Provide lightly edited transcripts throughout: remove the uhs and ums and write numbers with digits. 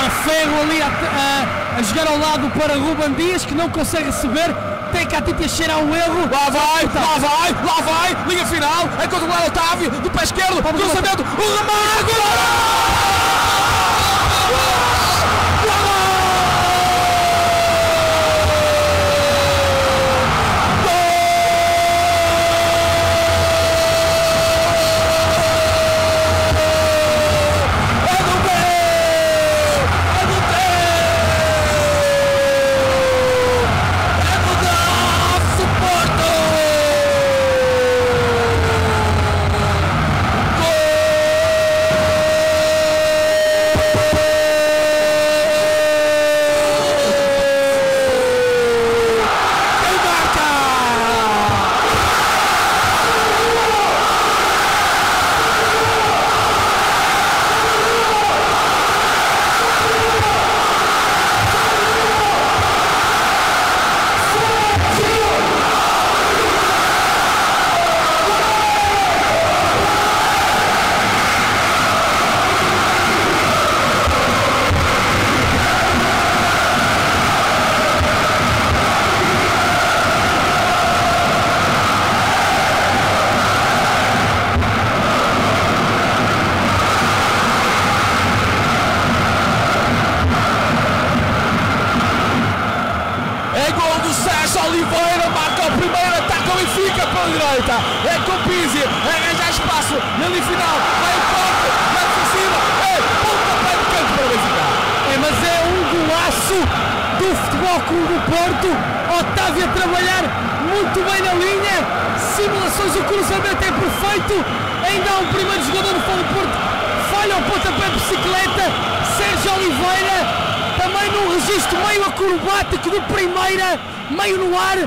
Ferro ali a jogar ao lado para Ruben Dias, que não consegue receber. Tecatito a cheirar o erro. Lá vai, linha final, é controlar Otávio, do pé esquerdo, cruzamento, o remate! Oliveira marca o primeiro, ataca o Benfica pela direita, é com Pizzi, arranja espaço, na linha final, vai o corte, vai defensiva, pontapé de canto para o Benfica. Mas é um golaço do Futebol Clube do Porto, Otávio a trabalhar muito bem na linha, simulações, o cruzamento é perfeito, ainda há um primeiro jogador do Futebol do Porto, falha o pontapé de bicicleta, Sérgio Oliveira, também num registro meio acrobático de primeira, meio no ar,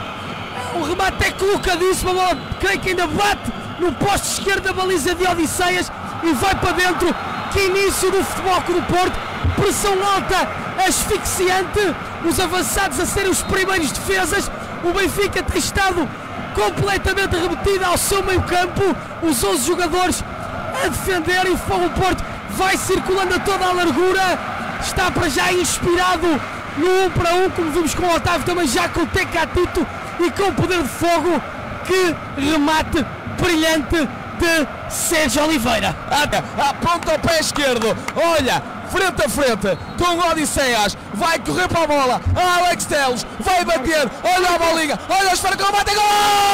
o remate é colocadíssimo, a bola creio que ainda bate no posto esquerdo da baliza de Odisseias e vai para dentro. Que início do Futebol Clube do Porto, pressão alta, asfixiante, os avançados a serem os primeiros defesas, o Benfica tem estado completamente remetido ao seu meio campo, os 11 jogadores a defender e o Futebol Clube do Porto vai circulando a toda a largura, está para já inspirado no 1 para 1, como vimos com o Otávio, também já com o Tecatito e com o poder de fogo. Que remate brilhante de Sérgio Oliveira. Aponta o pé esquerdo, olha, frente a frente com o Odisseias, vai correr para a bola, Alex Telles vai bater, olha a bolinha, olha a esfera que ele bate, gol!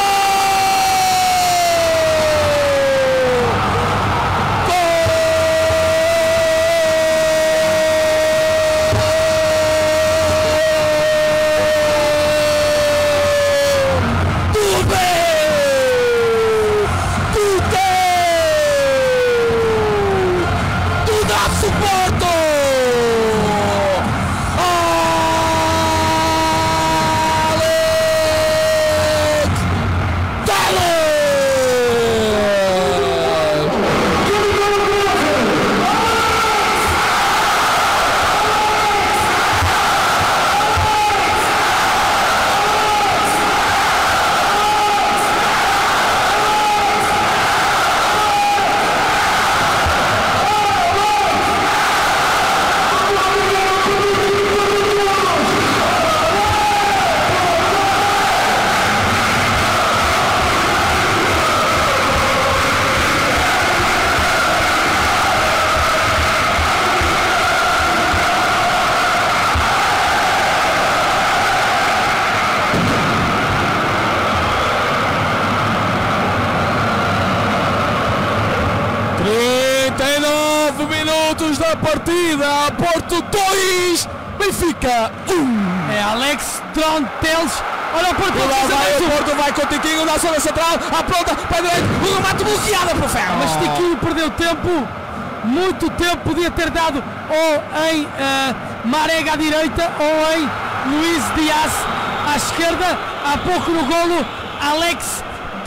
Da partida, Porto 2, Benfica 1. É Alex Telles, olha o Porto, o Porto vai com o Tiquinho na zona central, apronta para a direita, o remate bloqueado para o Ferro. Mas Tiquinho perdeu tempo, muito tempo, podia ter dado ou em Marega à direita ou em Luís Dias à esquerda. Há pouco no golo, Alex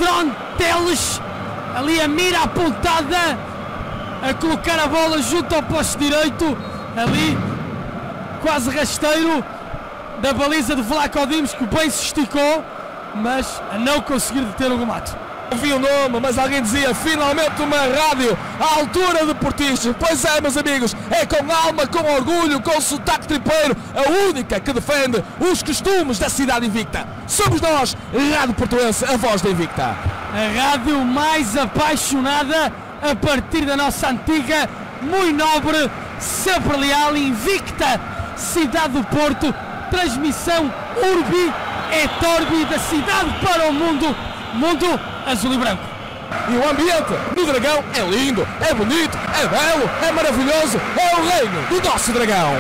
Telles ali a mira apontada, a colocar a bola junto ao poste direito, ali quase rasteiro da baliza de Vlaco Dimos, que bem se esticou, mas a não conseguir deter o remate. Ouvi o nome, mas alguém dizia finalmente uma rádio à altura de Portiche. Pois é, meus amigos, é com alma, com orgulho, com sotaque tripeiro, a única que defende os costumes da cidade invicta. Somos nós, Rádio Portuense, a voz da Invicta. A rádio mais apaixonada a partir da nossa antiga, muito nobre, sempre leal, invicta cidade do Porto. Transmissão Urbi et Orbi da cidade para o mundo, mundo azul e branco. E o ambiente no Dragão é lindo, é bonito, é belo, é maravilhoso, é o reino do nosso Dragão.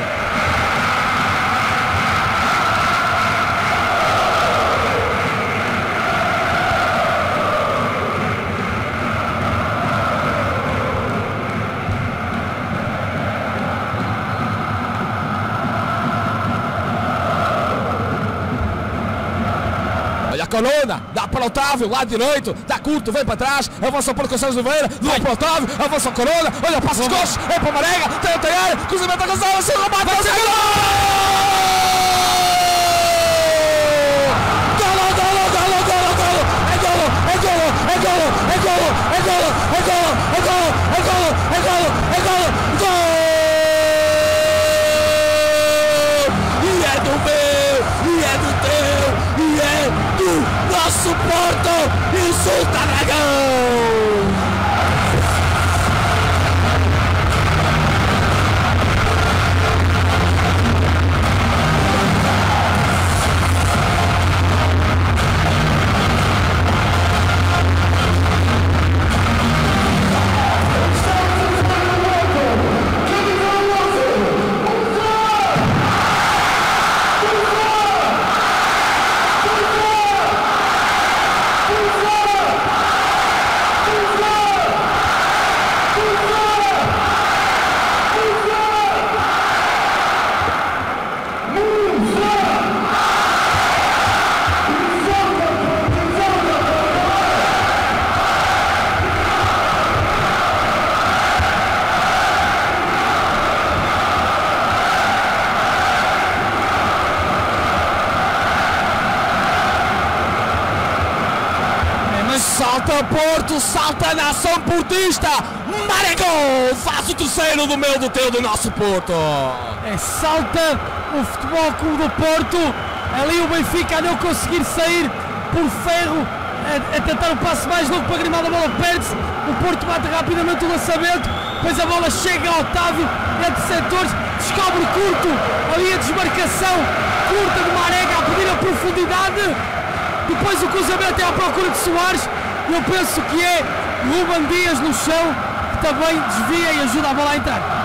Coluna, dá para o Otávio, lado direito, dá curto, vem para trás, avança para o Conceição Oliveira, dá para o Otávio, avança o Corona, olha, passa os coxos, é para o Marega, tem a área, cruzamento a Gonçalves, se remate, vai ser gol! Golo, golo, golo, golo, golo, é golo, é golo, é golo, é golo, é golo, é golo, é golo, é golo, é golo, é golo, gol! E é do meu, e é do teu, e é do nosso Porto e Insulta Dragão! Salta Porto, salta a nação portista, Marega faz o terceiro do meu, do teu, do nosso Porto. Salta o Futebol Clube do Porto, ali o Benfica a não conseguir sair por ferro, a tentar o passe mais longo para Grimaldo, a bola perde-se, o Porto bate rapidamente o lançamento, depois a bola chega ao Otávio, entre setores, descobre curto, ali a desmarcação curta de Marega a pedir a profundidade, depois o cruzamento é à procura de Soares. Eu penso que é Ruben Dias no chão, que também desvia e ajuda a bola a entrar.